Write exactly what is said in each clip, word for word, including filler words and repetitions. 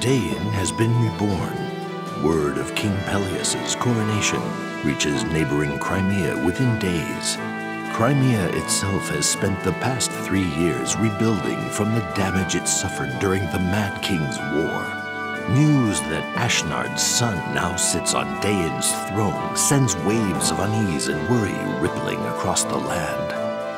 Dain has been reborn. Word of King Peleus's coronation reaches neighboring Crimea within days. Crimea itself has spent the past three years rebuilding from the damage it suffered during the Mad King's War. News that Ashnard's son now sits on Dain's throne sends waves of unease and worry rippling across the land.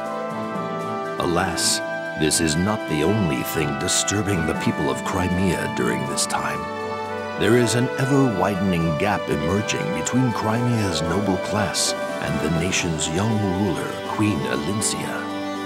Alas, this is not the only thing disturbing the people of Crimea during this time. There is an ever-widening gap emerging between Crimea's noble class and the nation's young ruler, Queen Elincia.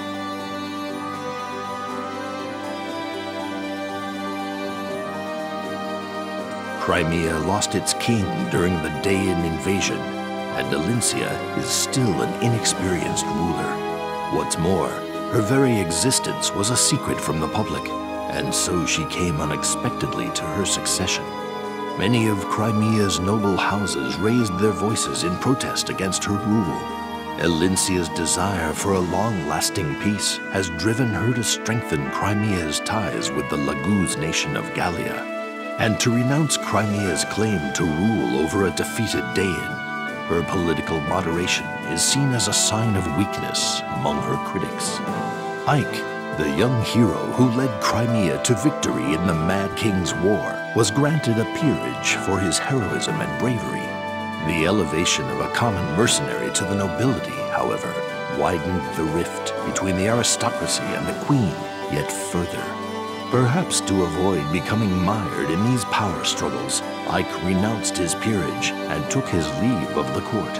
Crimea lost its king during the Dain invasion, and Elincia is still an inexperienced ruler. What's more, her very existence was a secret from the public, and so she came unexpectedly to her succession. Many of Crimea's noble houses raised their voices in protest against her rule. Elincia's desire for a long-lasting peace has driven her to strengthen Crimea's ties with the laguz nation of Gallia, and to renounce Crimea's claim to rule over a defeated Dain. Her political moderation is seen as a sign of weakness among her critics. Ike, the young hero who led Crimea to victory in the Mad King's War, was granted a peerage for his heroism and bravery. The elevation of a common mercenary to the nobility, however, widened the rift between the aristocracy and the queen yet further. Perhaps to avoid becoming mired in these power struggles, Ike renounced his peerage and took his leave of the court.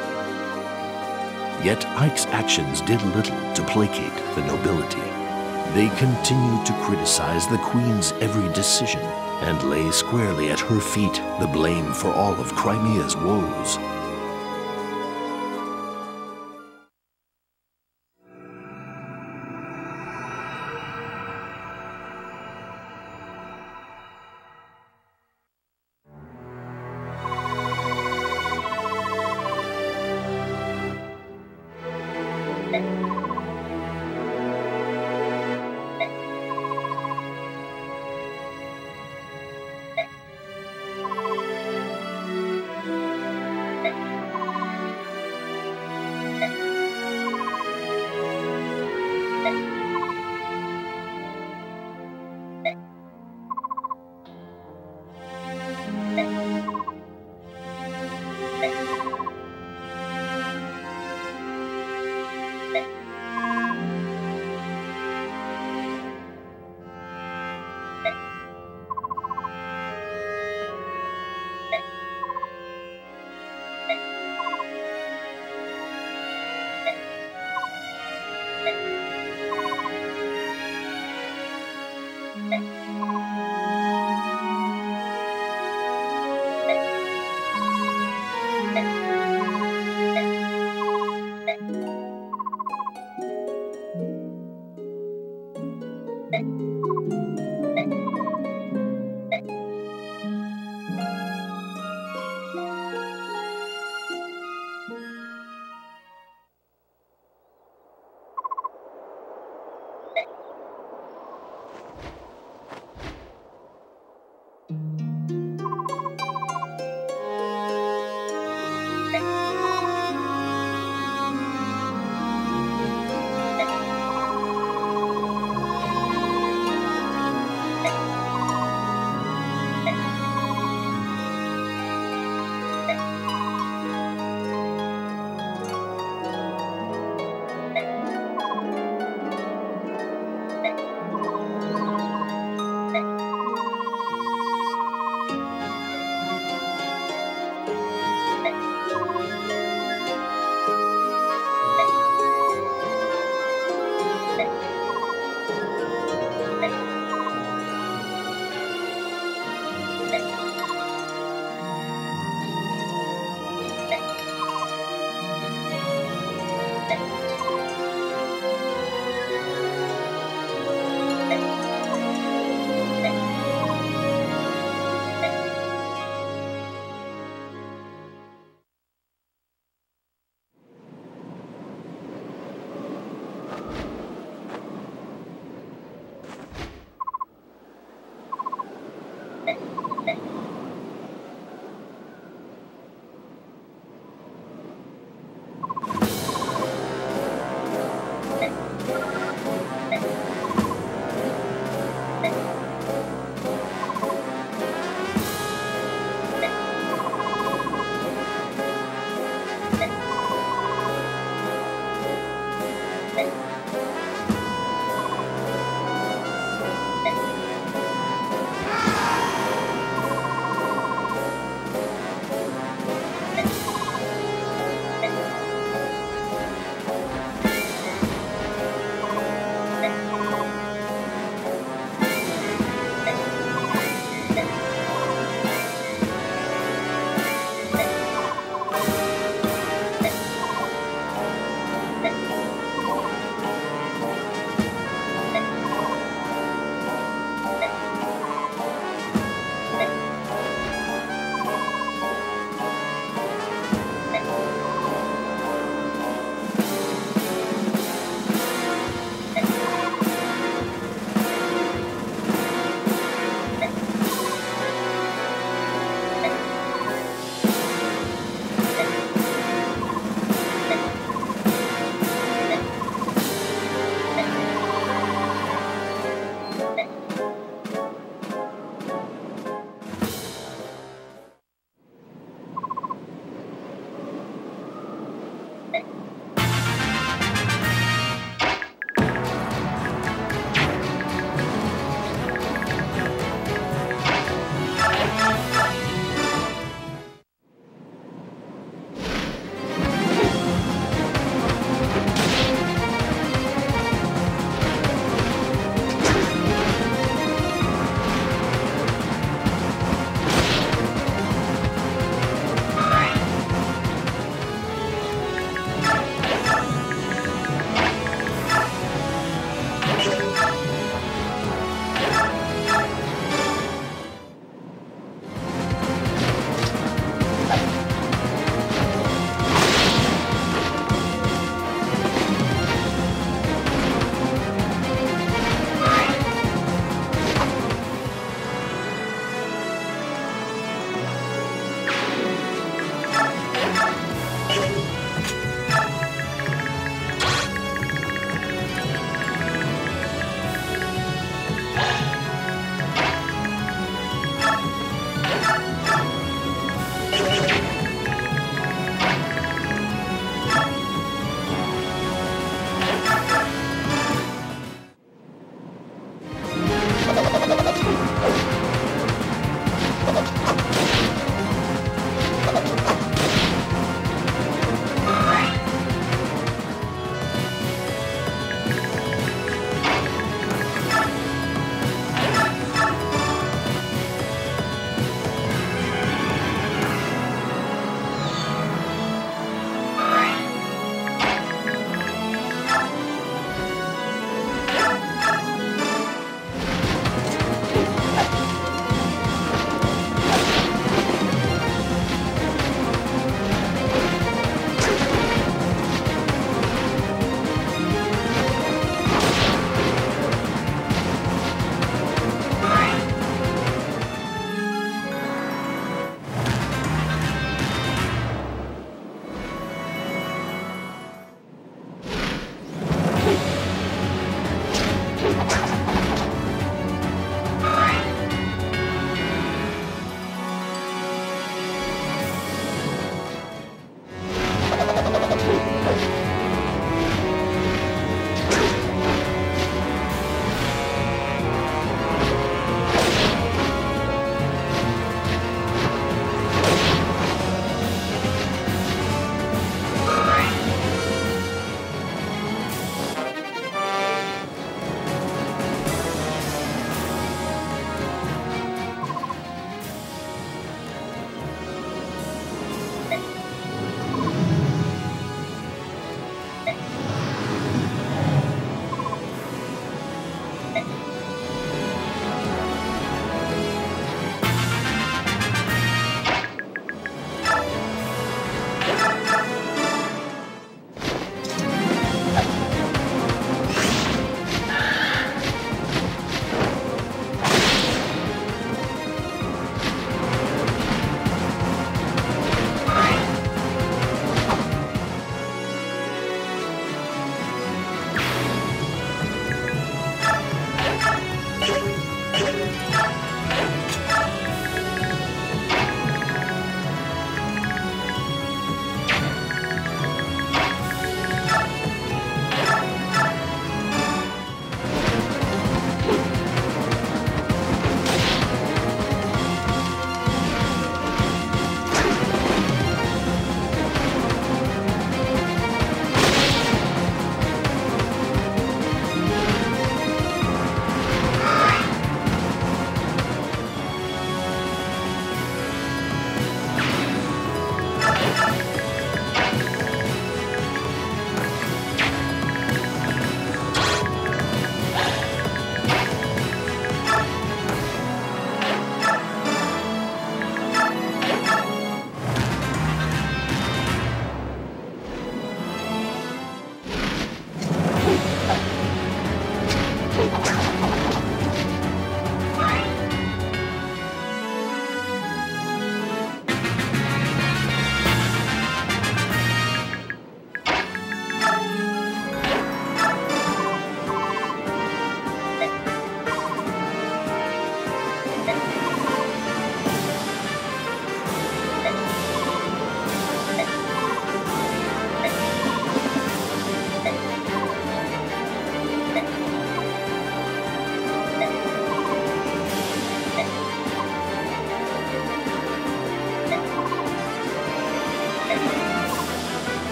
Yet Ike's actions did little to placate the nobility. They continued to criticize the queen's every decision and lay squarely at her feet the blame for all of Crimea's woes.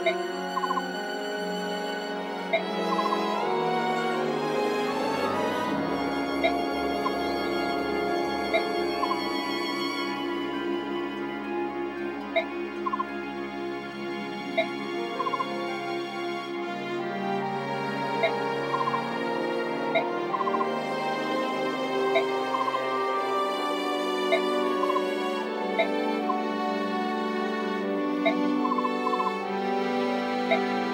Thank you.